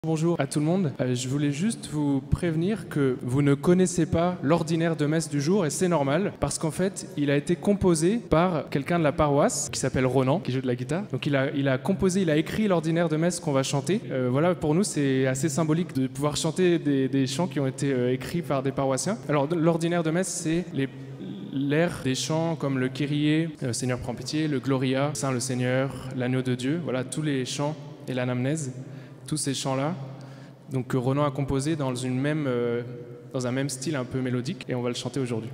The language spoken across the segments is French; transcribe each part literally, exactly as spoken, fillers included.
Bonjour à tout le monde. Euh, je voulais juste vous prévenir que vous ne connaissez pas l'ordinaire de messe du jour et c'est normal parce qu'en fait, il a été composé par quelqu'un de la paroisse qui s'appelle Ronan, qui joue de la guitare. Donc il a, il a composé, il a écrit l'ordinaire de messe qu'on va chanter. Euh, voilà, pour nous, c'est assez symbolique de pouvoir chanter des, des chants qui ont été euh, écrits par des paroissiens. Alors l'ordinaire de messe, c'est les l'air des chants comme le Kyrie, euh, Seigneur prends pitié, le Gloria, Saint le Seigneur, l'agneau de Dieu. Voilà, tous les chants et l'anamnèse. Tous ces chants-là, donc que Ronan a composé dans, une même, euh, dans un même style un peu mélodique, et on va le chanter aujourd'hui.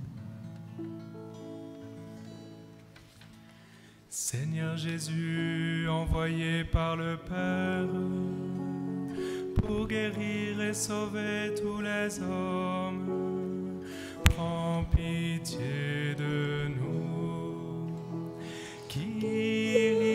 Seigneur Jésus, envoyé par le Père, pour guérir et sauver tous les hommes, prends pitié de nous. Kyrie,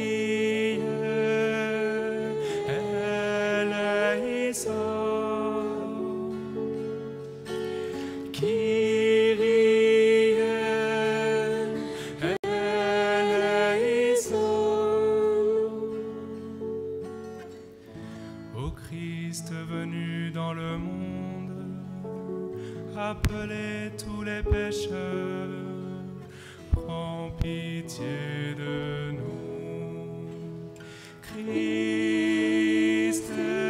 appelez tous les pécheurs, prends pitié de nous. Christ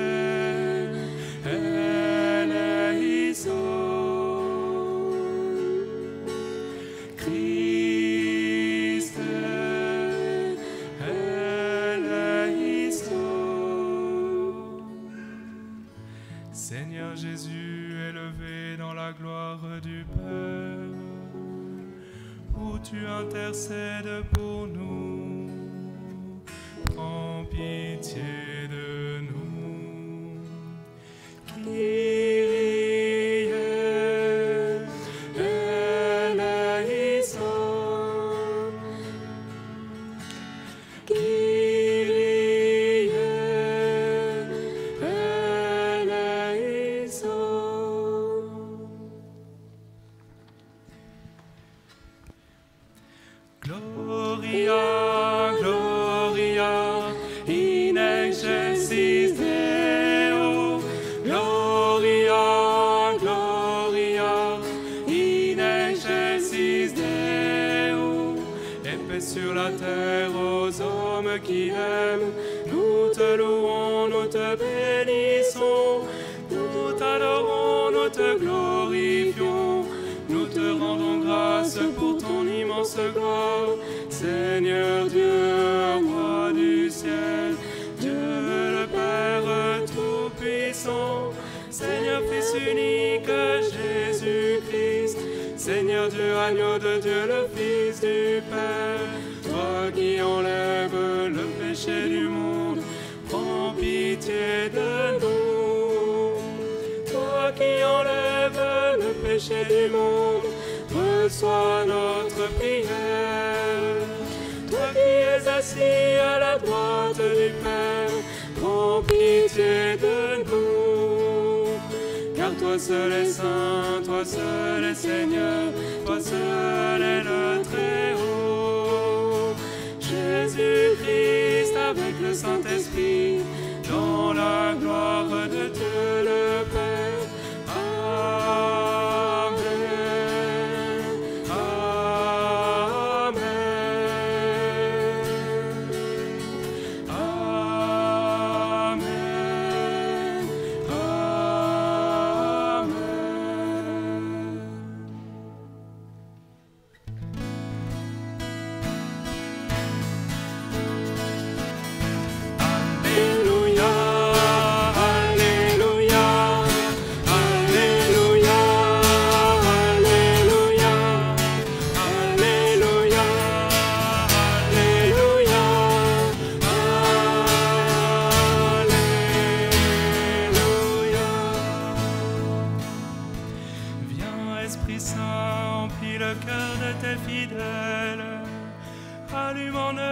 eleison, Christ eleison. Seigneur Jésus, élevé dans la gloire du Père, où tu intercèdes pour nous, prends pitié de nous. Kyrie eleison, Kyrie eleison. Gloria, Gloria, in excelsis Deo. Gloria, Gloria, in excelsis Deo. Et paix sur la terre aux hommes qui aiment. Nous te louons, nous te bénissons. Nous t'adorons, nous te glorifions. Nous te rendons grâce pour ton immense gloire. Seigneur Dieu, roi du ciel, Dieu le Père tout-puissant, Seigneur Fils unique, Jésus-Christ, Seigneur Dieu, agneau de Dieu, le Fils du Père, toi qui enlèves le péché du monde, prends pitié de nous. Toi qui enlèves le péché du monde, reçois notre prière. Toi qui es assis à la droite du Père, prends pitié de nous. Car toi seul est saint, toi seul est Seigneur, toi seul est le Très-Haut. Jésus-Christ avec le Saint-Esprit, dans la gloire de Dieu le Père. Esprit Saint, emplis le cœur de tes fidèles, allume en eux